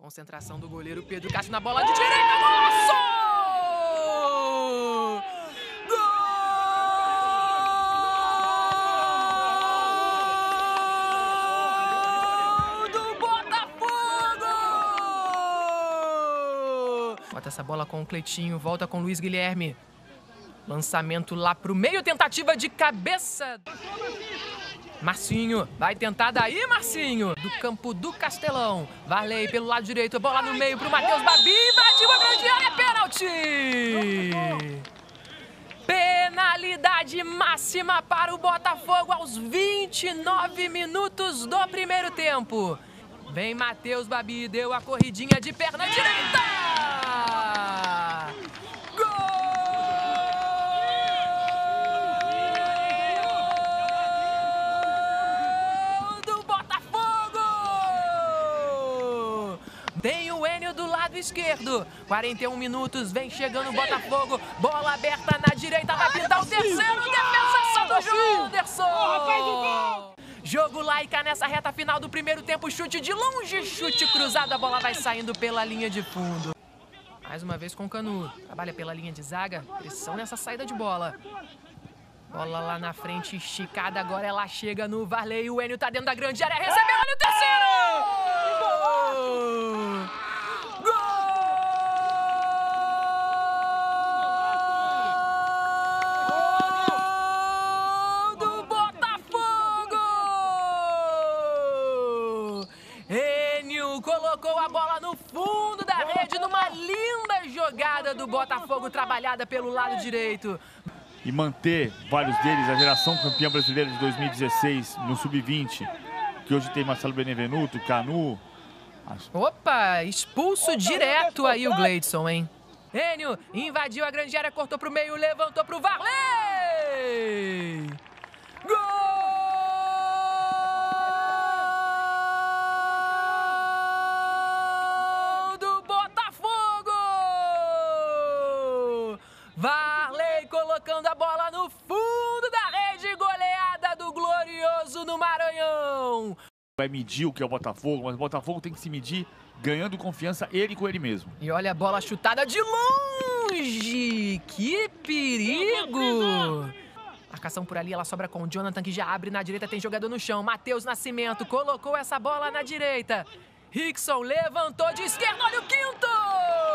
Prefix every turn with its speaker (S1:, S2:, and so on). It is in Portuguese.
S1: Concentração do goleiro Pedro Castro na bola de direita. Golaço! Gol do Botafogo! Bota essa bola com o Cleitinho, volta com o Luiz Guilherme. Lançamento lá pro meio, tentativa de cabeça. Marcinho, vai tentar daí, Marcinho. Do campo do Castelão. Varley pelo lado direito, bola no meio pro Matheus Babi. Invadiu a grande área, pênalti! Penalidade máxima para o Botafogo aos 29 minutos do primeiro tempo. Vem Matheus Babi, deu a corridinha de perna direita! Tem o Enio do lado esquerdo. 41 minutos, vem chegando o Botafogo. Bola aberta na direita, vai pintar o terceiro. Defesa do Jonderson. Jogo laica nessa reta final do primeiro tempo. Chute de longe, chute cruzado. A bola vai saindo pela linha de fundo. Mais uma vez com o Canu. Trabalha pela linha de zaga. Pressão nessa saída de bola. Bola lá na frente, esticada. Agora ela chega no Varley. O Enio tá dentro da grande área. Recebeu, olha o terceiro! Colocou a bola no fundo da rede numa linda jogada do Botafogo, trabalhada pelo lado direito.
S2: E manter vários deles, a geração campeã brasileira de 2016 no Sub-20, que hoje tem Marcelo Benevenuto, Canu.
S1: Opa, expulso direto aí o Gleidson, hein? Enio invadiu a grande área, cortou pro meio, levantou pro Varley! Gol! Varley colocando a bola no fundo da rede, goleada do Glorioso no Maranhão.
S2: Vai medir o que é o Botafogo, mas o Botafogo tem que se medir ganhando confiança ele com ele mesmo.
S1: E olha a bola chutada de longe, que perigo! Marcação por ali, ela sobra com o Jonathan, que já abre na direita, tem jogador no chão. Matheus Nascimento colocou essa bola na direita. Rickson levantou de esquerda, olha o quinto!